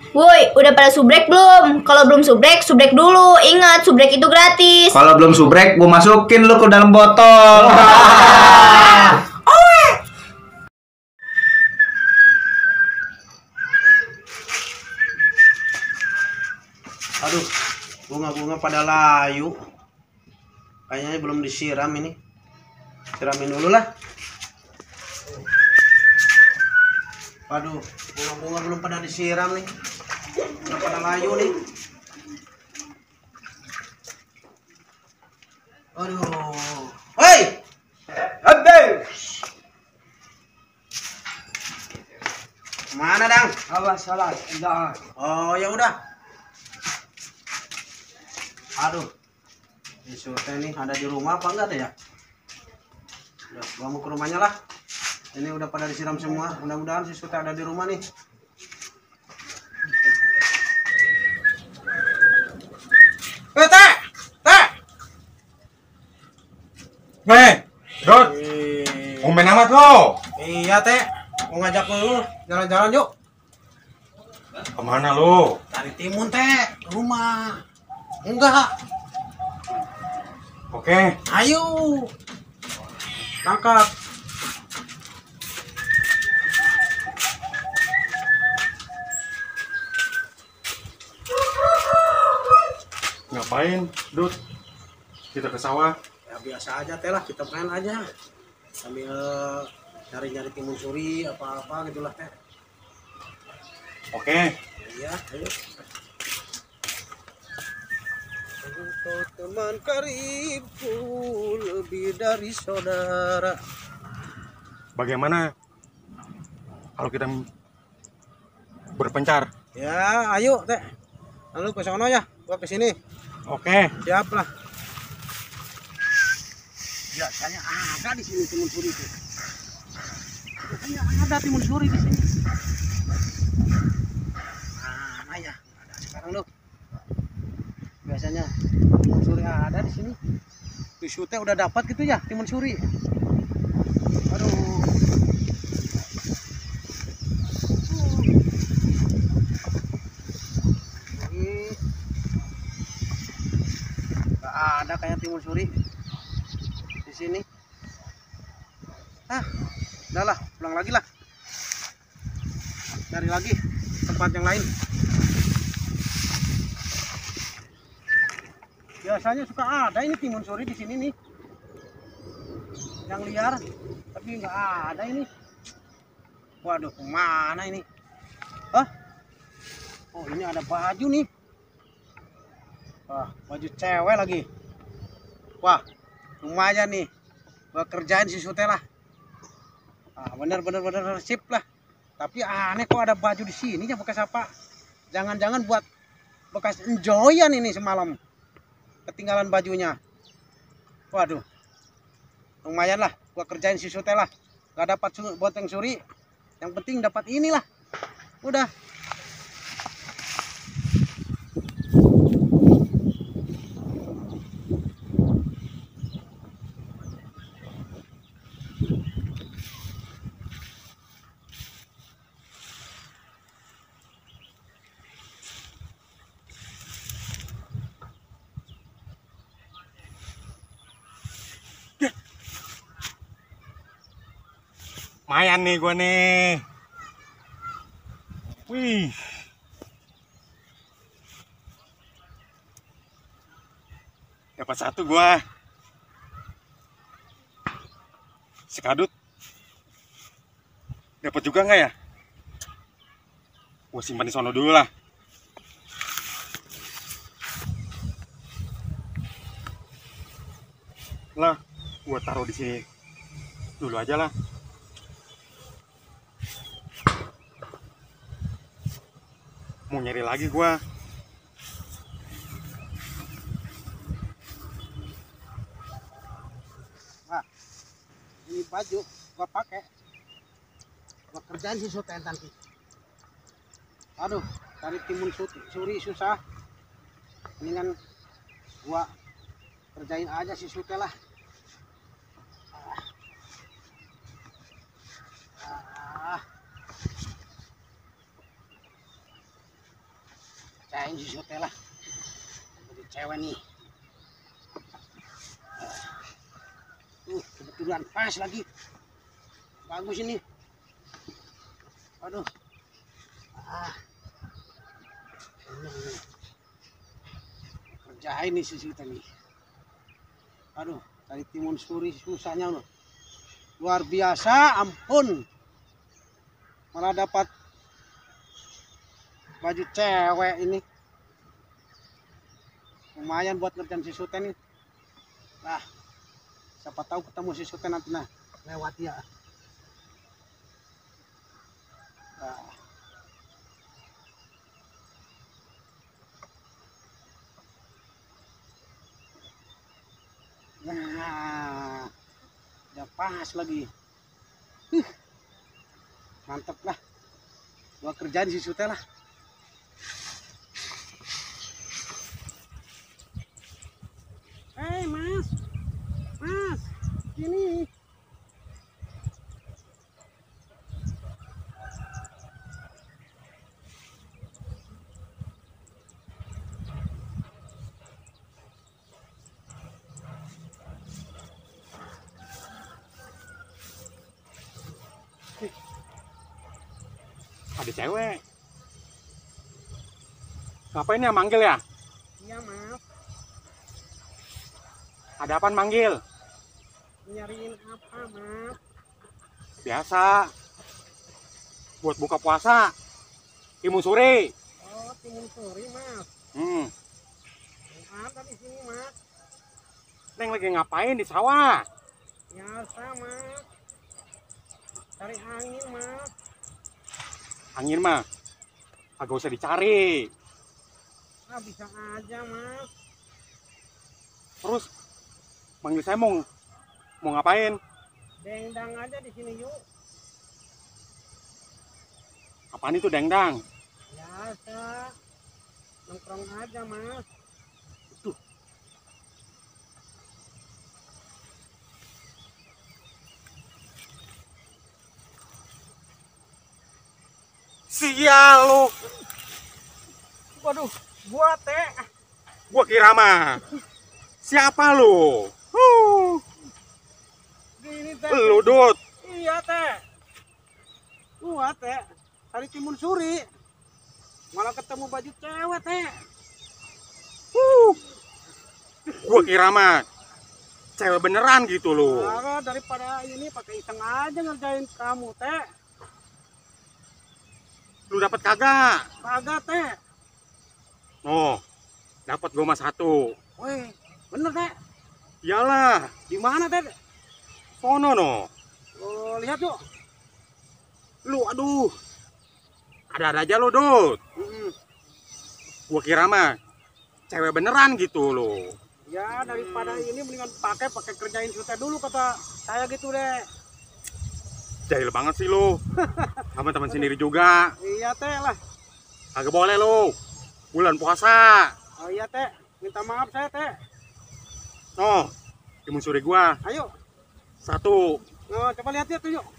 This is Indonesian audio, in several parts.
Woi, udah pada subrek belum? Kalau belum subrek, subrek dulu. Ingat, subrek itu gratis. Kalau belum subrek, gua masukin lu ke dalam botol. Aduh, bunga-bunga pada layu. Kayaknya belum disiram ini. Siramin dulu lah. Waduh, bunga-bunga belum pada disiram nih. Udah pada layu nih. Aduh. Hei! Mana, Dang? Awas, salah. Enggak. Oh, ya udah. Aduh. Ini surte nih ada di rumah apa enggak ada ya? Udah, gua mau ke rumahnya lah. Ini udah pada disiram semua. Mudah-mudahan si surte ada di rumah nih. Teh! Teh! Dot, ngomben amat lo. Iya, Teh. Mau ngajak lu jalan-jalan yuk. Kemana lo? Cari timun, Teh. Ke rumah. Enggak. Oke, Ayo. Tangkap. ngapain, Dut? Kita ke sawah. Ya biasa aja, Teh lah. Kita main aja. Sambil nyari-nyari timun suri apa-apa gitulah, Teh. Oke, Iya, ayo. Engkau teman karibku lebih dari saudara. bagaimana kalau kita berpencar? Ya, ayo, Teh. Lalu ke sono ya, gua ke sini. Oke, Siap lah. Biasanya ada di sini timun suri itu. Biasanya ada timun suri di sini. Mana ya? Ada sekarang loh. Biasanya timun suri ada di sini. Pisutnya udah dapat gitu ya timun suri. Aduh. Ini nggak ada kayak timun suri di sini. Udahlah, pulang lagi lah. Cari lagi tempat yang lain. Biasanya suka ada ini timun suri di sini nih, yang liar, tapi nggak ada ini. Waduh, kemana ini? Hah? Oh, ini ada baju nih. Wah, baju cewek lagi. Wah, lumayan nih. Gua kerjain si Sute lah. Bener-bener sip lah. Tapi aneh kok ada baju di sini ya bekas apa? Jangan-jangan buat bekas enjoyan ini semalam. Ketinggalan bajunya. Waduh. Lumayan lah, gua kerjain si Sute lah. Gak dapat buat yang suri. Yang penting dapat inilah. Udah. lumayan nih gua nih. Wih. Dapat satu gua. Sekadut. Dapat juga nggak ya? Gua simpan di sono dulu lah. Lah, gua taruh di sini dulu aja lah. Mau nyari lagi gua. Nah, ini baju gua pakai. Gua kerjain si Sute nanti. Aduh, cari timun suri susah. Mendingan gua kerjain aja si Sute lah. Cain si Sote lah. Jadi cewek nih. Kebetulan pas lagi. Bagus ini. Aduh. Ini. Kerjain nih si Sote nih. Aduh, dari timun suri susahnya loh. Luar biasa, ampun. Malah dapat baju cewek ini. Lumayan buat ngerjain si Sote nih. Nah, siapa tahu ketemu si Sote nanti nah. Lewat ya. Nah, udah pas lagi. Mantep lah. Gua kerjaan si Sote lah. Hei mas, mas, sini. Ada cewek. Ngapain ya manggil ya? Iya mas, Ada apaan manggil? nyariin apa mas? Biasa. Buat buka puasa. Timun suri. Oh, timun suri mas. Ada di sini mas. Neng lagi ngapain di sawah? Biasa mas. Cari angin mas. Angin mah kagak usah dicari. Ah bisa aja mas. Terus manggil saya mau ngapain? Dengdang aja di sini yuk. Apaan itu dengdang? Biasa. Nongkrong aja mas. Sial lu. Waduh, gua teh. Gua kira mah. Siapa lu? Gini teh. Lu Dut. Iya teh. Gua teh. Cari timun suri. Malah ketemu baju cewek teh. Gua kira mah cewek beneran gitu lu. Nah, daripada ini pakai iseng aja ngerjain kamu teh. Lu dapat kagak? Kagak teh. Oh, dapat gua mah 1. Wih, bener teh. Iyalah, Di mana teh? sono no. Oh, lihat yuk. Lu aduh. Ada aja lu Dut. Gua kira mah cewek beneran gitu lu. Ya daripada ini mendingan pakai kerjain Sote dulu kata saya gitu deh. Jahil banget sih lu. Sama teman sendiri juga. Iya teh lah. Kagak boleh lu. Bulan puasa. Oh iya teh. Minta maaf saya teh. Oh, timun suri gua Ayo. 1. Oh, coba lihat tuh yuk.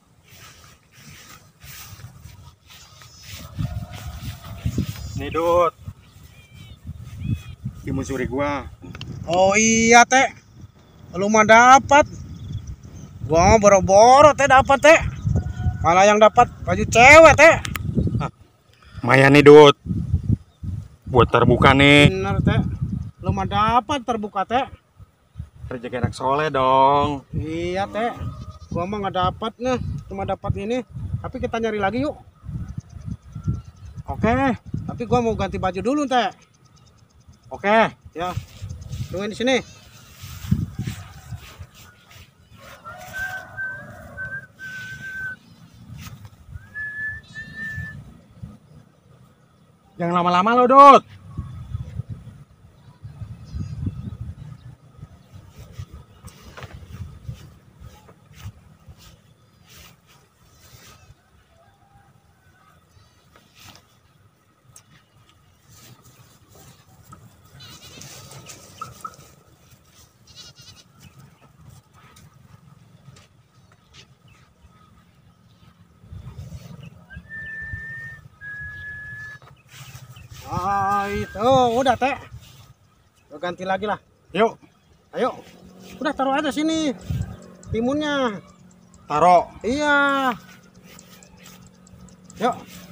Nih Dut. Timun suri gua. Oh iya teh. Lu mah dapat. Gua boro-boro teh dapat teh. Malah yang dapat baju cewek teh. Lumayan nih Dut. Buat terbuka nih. Bener teh. Lu mah dapat terbuka teh. Rezeki anak soleh dong. Iya teh. Gua mah nggak dapat nih. Cuma dapat ini. Tapi kita nyari lagi yuk. Oke. Tapi gua mau ganti baju dulu teh. Oke. Ya. Tungguin di sini. Jangan lama-lama lo Dut. Itu udah teh. Lo ganti lagi lah. Yuk, Ayo. Udah taruh aja sini. Timunnya. taruh. Iya. Yuk.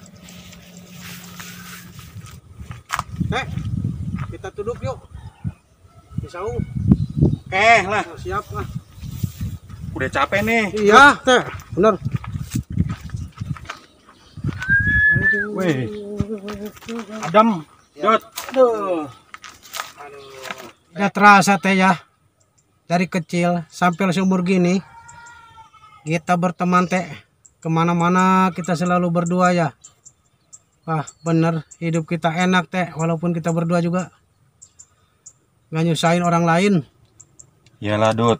Kita duduk yuk. Pisau. Oke lah, Siap lah. udah capek nih. Iya, teh. Bener. Wih, Adam, Dot. Aduh. Udah terasa teh ya. Dari kecil sampai seumur gini kita berteman teh. Kemana-mana kita selalu berdua ya. Wah bener hidup kita enak teh. Walaupun kita berdua juga nggak nyusahin orang lain. Iyalah, Dut.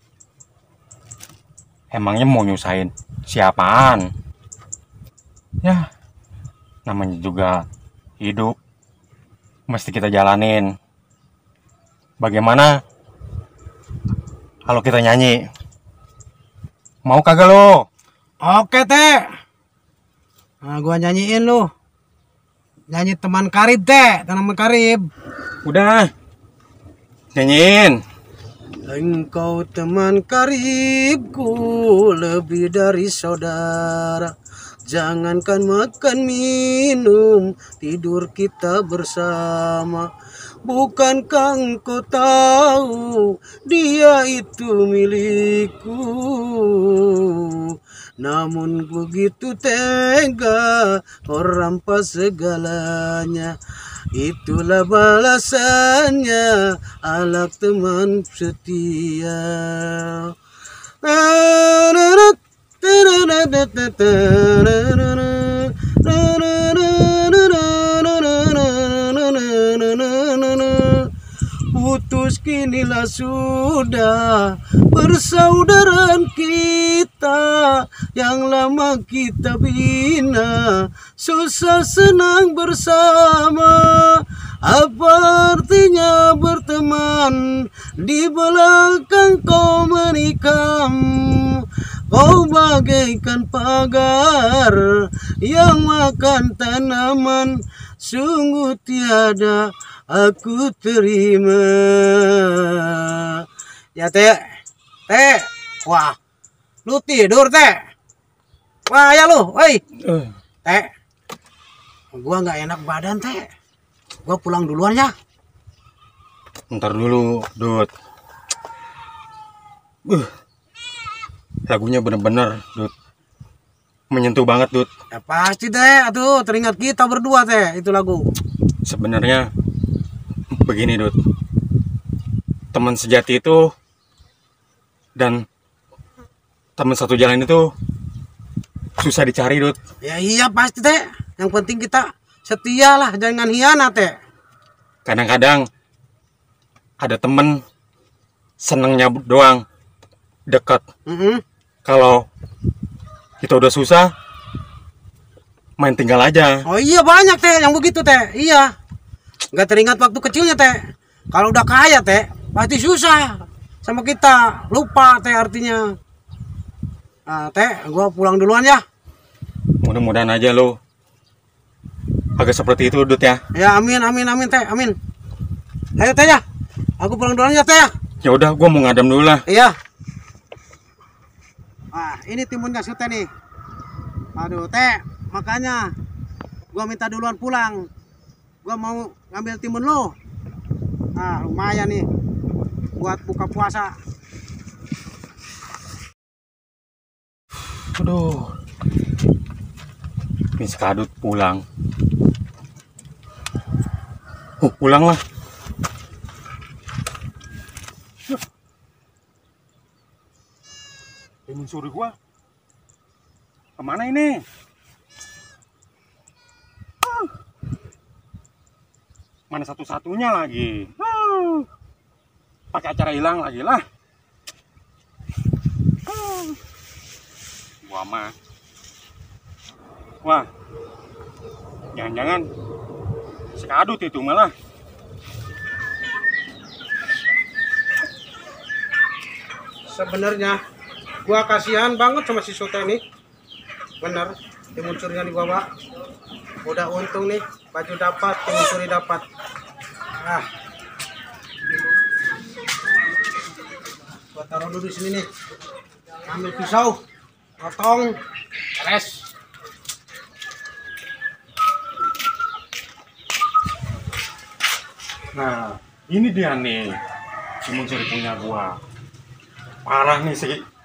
Emangnya mau nyusahin siapaan? Ya, namanya juga hidup. Mesti kita jalanin. Bagaimana kalau kita nyanyi? Mau kagak lo? Oke teh. Nah, gua nyanyiin lu. Nyanyi teman karib teh, teman karib. Udah. Nyanyiin. Engkau teman karibku lebih dari saudara. Jangankan makan minum, tidur kita bersama. Bukankah engkau tahu dia itu milikku? Namun begitu tega kau rampas segalanya. Itulah balasannya alat teman setia. Putus kinilah sudah persaudaraan kita yang lama kita bina, susah senang bersama. Apa artinya berteman di belakang kau menikam? Kau bagaikan pagar yang makan tanaman, sungguh tiada aku terima. Ya teh, wah, lu tidur teh, wah ya lu, woi, teh, gua nggak enak badan teh, gua pulang duluan ya. Ntar dulu, Dut. Lagunya bener-bener, Dut. Menyentuh banget, Dut. Ya pasti teh, aduh teringat kita berdua teh, itu lagu. Sebenarnya begini, Dut. Teman sejati itu dan teman satu jalan itu susah dicari, Dut. Ya iya pasti teh, yang penting kita setia lah, jangan hianat teh. Kadang-kadang ada temen senengnya doang dekat. Kalau kita udah susah, main tinggal aja. Oh iya banyak teh yang begitu teh, iya. Nggak teringat waktu kecilnya teh. Kalau udah kaya teh, pasti susah sama kita, lupa teh artinya. Nah, teh, gua pulang duluan ya. Mudah-mudahan aja lo agak seperti itu, Dut ya. Ya amin teh, amin. Ayo teh ya, aku pulang duluan ya teh ya. Ya udah, gua mau ngadem dulu lah. Iya. Ah, ini timun gasut teh nih. Aduh teh, makanya gua minta duluan pulang. Gua mau ngambil timun lo. Ah, lumayan nih buat buka puasa. Aduh, ini sekadut pulang. Pulang lah. Timun suri gua kemana ini? Mana satu-satunya lagi? Pakai acara hilang lagi lah. Gua mah. Wah, jangan-jangan sekadut itu malah. Sebenarnya gua kasihan banget sama si Sute nih. Bener, timun surinya dibawa. Udah untung nih Baju dapat, timun suri dapat. Ah. Gua taruh dulu di sini nih. Ambil pisau, potong, beres. Nah, ini dia nih. Timun suri punya gua. Parah nih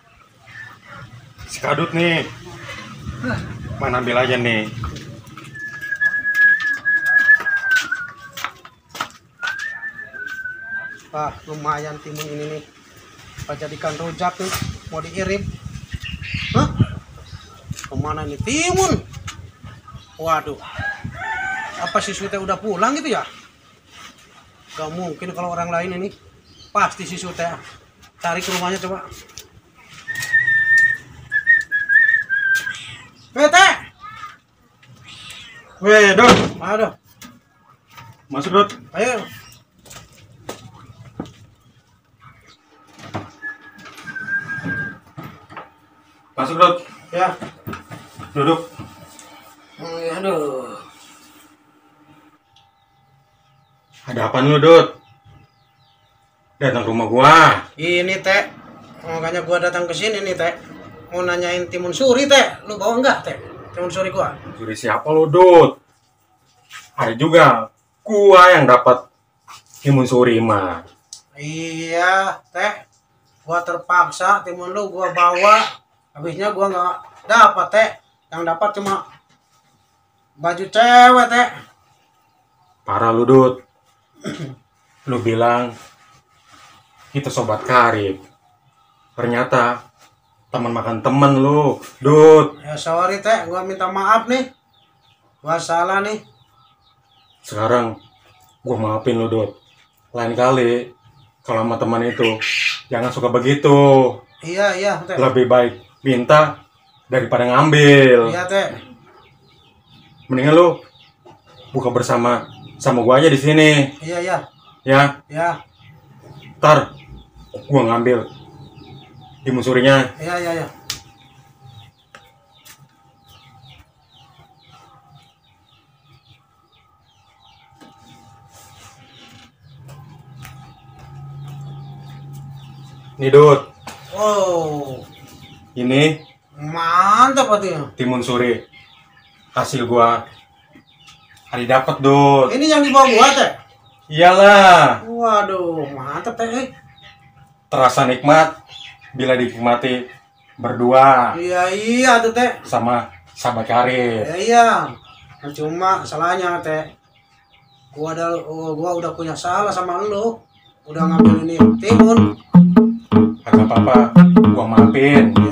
si Kadut nih. Mana ambil aja nih. Ah, lumayan timun ini nih. Kita jadikan rujak nih, mau diirim. Hah? Kemana nih timun? Waduh. Apa si Sute udah pulang gitu ya? Gak mungkin kalau orang lain ini. Pasti si Sute. Cari ke rumahnya coba. Teh. Weh, Dot. Aduh. Masuk, Dot. Ayo. Masuk, Dot. Ya. Duduk. Aduh. Ada apa lu, Dot? Datang ke rumah gua. Ini Teh. Makanya gua datang ke sini nih Teh. Mau nanyain timun suri Teh. Lu bawa enggak Teh? Timun suri gua. Suri siapa lu, Dot? Ada juga gua yang dapat timun suri mah. Iya Teh. Gua terpaksa timun lu gua bawa. Habisnya gua nggak dapat Teh. Yang dapat cuma baju cewek Teh. Parah lu, Dut. Lu bilang kita sobat karib. Ternyata teman makan temen lu, Dut. Ya sorry Teh, gua minta maaf nih. Gua salah nih. Sekarang gua maafin lu, Dut. Lain kali kalau sama teman itu jangan suka begitu. Iya Teh. Lebih baik minta daripada ngambil. Iya Teh. Mendingan lu buka bersama gua aja di sini, Iya. ya. Ya. Ntar gua ngambil timun surinya. Iya. Nih, Dut. Oh, Ini mantap artinya. timun suri hasil gua hari dapat, Dut. Ini yang dibawa gua Teh. Iyalah, Waduh, mantap Teh. terasa nikmat bila dinikmati berdua Iya tuh Teh. sama sahabat karib. Iya. Cuma salahnya Teh. Gua udah punya salah sama lu. Udah ngambil ini timun. Kagak apa-apa, gua maafin.